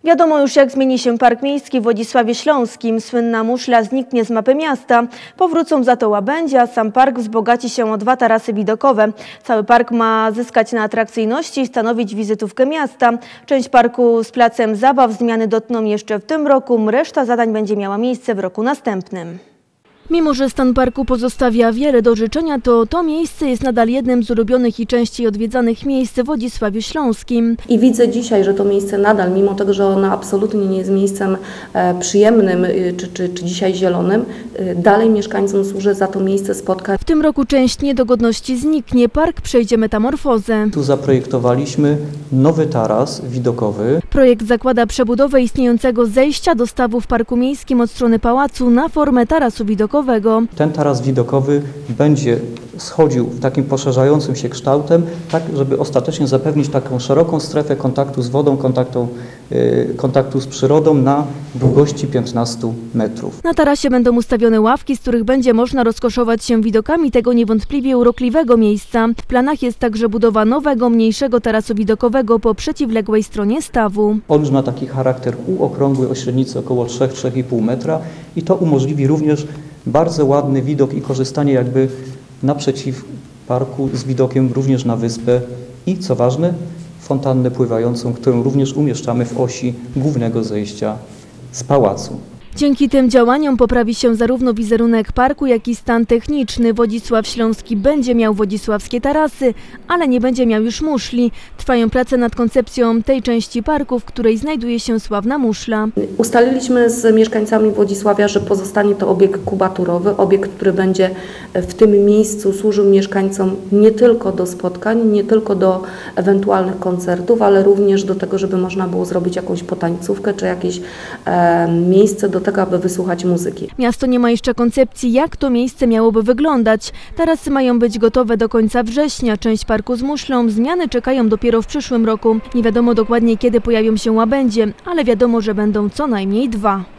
Wiadomo już, jak zmieni się Park Miejski w Wodzisławie Śląskim. Słynna muszla zniknie z mapy miasta. Powrócą za to łabędzie, a sam park wzbogaci się o 2 tarasy widokowe. Cały park ma zyskać na atrakcyjności i stanowić wizytówkę miasta. Część parku z placem zabaw zmiany dotkną jeszcze w tym roku. Reszta zadań będzie miała miejsce w roku następnym. Mimo że stan parku pozostawia wiele do życzenia, to miejsce jest nadal jednym z ulubionych i częściej odwiedzanych miejsc w Wodzisławiu Śląskim. I widzę dzisiaj, że to miejsce nadal, mimo tego, że ono absolutnie nie jest miejscem przyjemnym czy dzisiaj zielonym, dalej mieszkańcom służy za to miejsce spotkań. W tym roku część niedogodności zniknie, park przejdzie metamorfozę. Tu zaprojektowaliśmy nowy taras widokowy. Projekt zakłada przebudowę istniejącego zejścia do stawu w Parku Miejskim od strony pałacu na formę tarasu widokowego. Ten taras widokowy będzie schodził takim poszerzającym się kształtem, tak żeby ostatecznie zapewnić taką szeroką strefę kontaktu z wodą, kontaktu z przyrodą na długości 15 metrów. Na tarasie będą ustawione ławki, z których będzie można rozkoszować się widokami tego niewątpliwie urokliwego miejsca. W planach jest także budowa nowego, mniejszego tarasu widokowego po przeciwległej stronie stawu. On już ma taki charakter półokrągły o średnicy około 3–3,5 metra i to umożliwi również bardzo ładny widok i korzystanie jakby naprzeciw parku z widokiem również na wyspę i, co ważne, fontannę pływającą, którą również umieszczamy w osi głównego zejścia z pałacu. Dzięki tym działaniom poprawi się zarówno wizerunek parku, jak i stan techniczny. Wodzisław Śląski będzie miał wodzisławskie tarasy, ale nie będzie miał już muszli. Trwają prace nad koncepcją tej części parku, w której znajduje się sławna muszla. Ustaliliśmy z mieszkańcami Wodzisławia, że pozostanie to obiekt kubaturowy, obiekt, który będzie w tym miejscu służył mieszkańcom nie tylko do spotkań, nie tylko do ewentualnych koncertów, ale również do tego, żeby można było zrobić jakąś potańcówkę czy jakieś miejsce do tego, aby wysłuchać muzyki. Miasto nie ma jeszcze koncepcji, jak to miejsce miałoby wyglądać. Tarasy mają być gotowe do końca września. Część parku z muszlą, zmiany czekają dopiero w przyszłym roku. Nie wiadomo dokładnie, kiedy pojawią się łabędzie, ale wiadomo, że będą co najmniej 2.